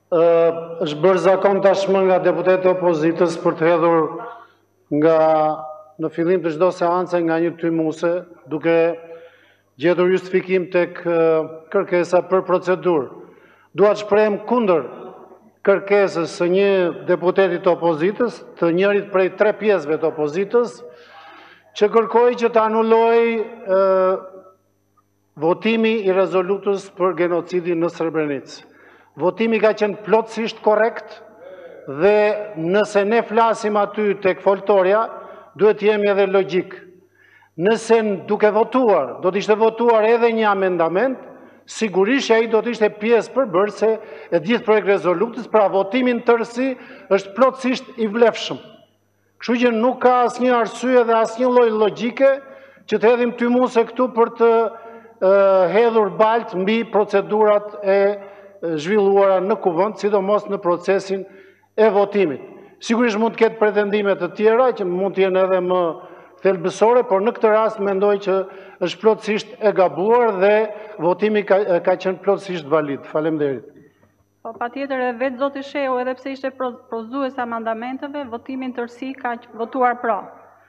është bërë zakon tashmë nga deputetët e opozitës për të hedhur nga në fillim të çdo seance nga një tymuse, duke gjetur justifikim tek kërkesa për procedurë. Dua të shprehem kundër kërkesës së një deputeti të opozitës, të njërit prej 3 pjesëve të opozitës, që kërkoi që të anulloj votimi i rezolutës për genocidin në Srebrenicë. Votimi ka qenë plotësisht korrekt dhe nëse ne flasim aty tek foltorja, duhet jemi edhe logjik. Nëse duke votuar, do të ishte votuar edhe një amendament, sigurisht ai do të ishte pjesë përbërëse e gjithë projekt rezolutës, pra votimin tërësi është plotësisht i vlefshëm. Kështu që nuk ka asnjë arsye dhe asnjë lloj logjike që të hedhim tymuse këtu për të hedhur balt mbi procedurat e zhvilluara në kuvend, sidomos në procesin e votimit. Sigurisht mund të ketë pretendime të tjera që mund të jenë edhe më thelbësore, por në këtë rast mendoj që është plotësisht e gabuar dhe votimi ka qenë plotësisht valid. Faleminderit. Po patjetër edhe vetë zoti Shehu, edhe pse ishte propozues amendamenteve, votimin tërësi ka votuar pro.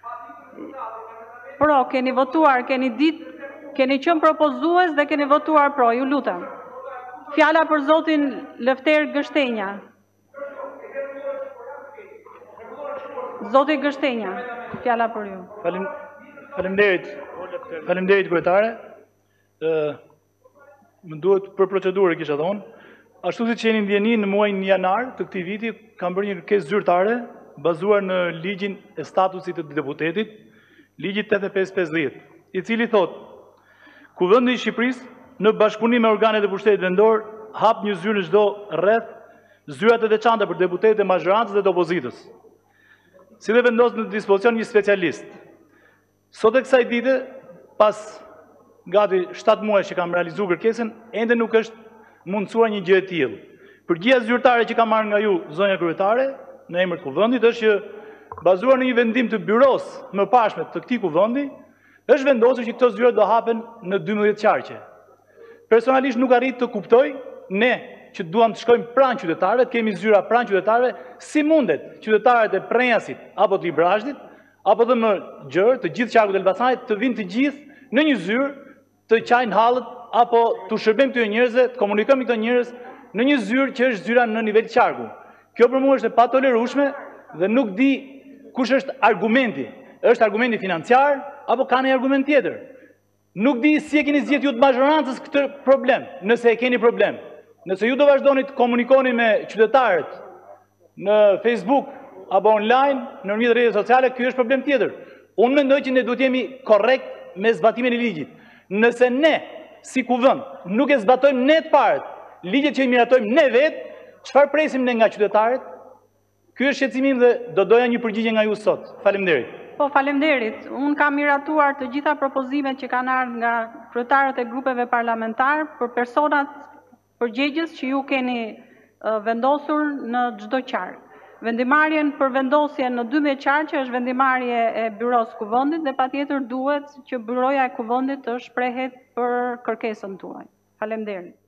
Pro, keni votuar, keni qenë propozues dhe keni votuar pro, ju lutem. Fjala për zotin Lefter Gështenja. Zoti Gështenja, fjala për ju. Faleminderit kryetare. Më duhet për procedurë kisha thonë. Ashtu si që jeni ndjeni në muajin janar të këtij viti, kam bërë një kërkesë zyrtare bazuar në ligjin e statusit të deputetit, ligji 8550, i cili thotë: Kuvendi i Shqipërisë në bashkëpunim me organet e pushtetit vendor hap një zyrë në çdo rreth, zyrat e veçanta për deputetët e mazhorancës dhe të opozitës. Si dhe vendos në dispozicion një specialist. Sot e kësaj dite, pas gati 7 muaj që kam realizuar kërkesën, ende nuk është mundësuar një gjë e tillë. Përgjigja zyrtare që kam marrë nga ju, zonja kryetare, në emër të kuvendit, është që bazuar në një vendim të byros më pashme të këtij kuvendi, është vendosur që këto zyra do hapen në 12 qarqe. Personalisht nuk arrit të kuptoj, ne që duam të shkojmë pranë qytetarëve, të kemi zyra pranë qytetarëve, si mundet qytetarët e Prenjasit apo të Librazhdit, apo dhe më gjërë, të gjithë qarkut e Elbasanit, të vinë të gjithë në një zyrë, të qajnë hallët, apo të shërbejmë këto njerëzve, të komunikojmë këto njerëz në një zyrë që është zyra në nivel qarku. Kjo për mua është e patolerueshme dhe nuk di kush është argumenti. Është argumenti financiar apo ka një argument tjetër? Nuk di si e keni zgjedhur ju të mazhorancës këtë problem, nëse e keni problem. Nëse ju do vazhdoni të komunikoni me qytetarët në Facebook apo online, në mjet rrjete sociale, ky është problem tjetër. Unë mendoj që ne duhet jemi korrekt me zbatimin e ligjit. Nëse ne si kuvend nuk e zbatojmë ne të parët ligjet që i miratojmë ne vetë, çfarë presim ne nga qytetarët? Ky është shqetësimi dhe do doja një përgjigje nga ju sot. Faleminderit. Po, faleminderit. Unë kam miratuar të gjitha propozimet që kanë ardhur nga kryetarët e grupeve parlamentar për personat përgjegjës që ju keni vendosur në çdo qark. Vendimarrjen për vendosjen në 12 qarqe është vendimarrje e byros kuvendit dhe patjetër duhet që byroja e kuvendit të shprehet për kërkesën tuaj. Faleminderit.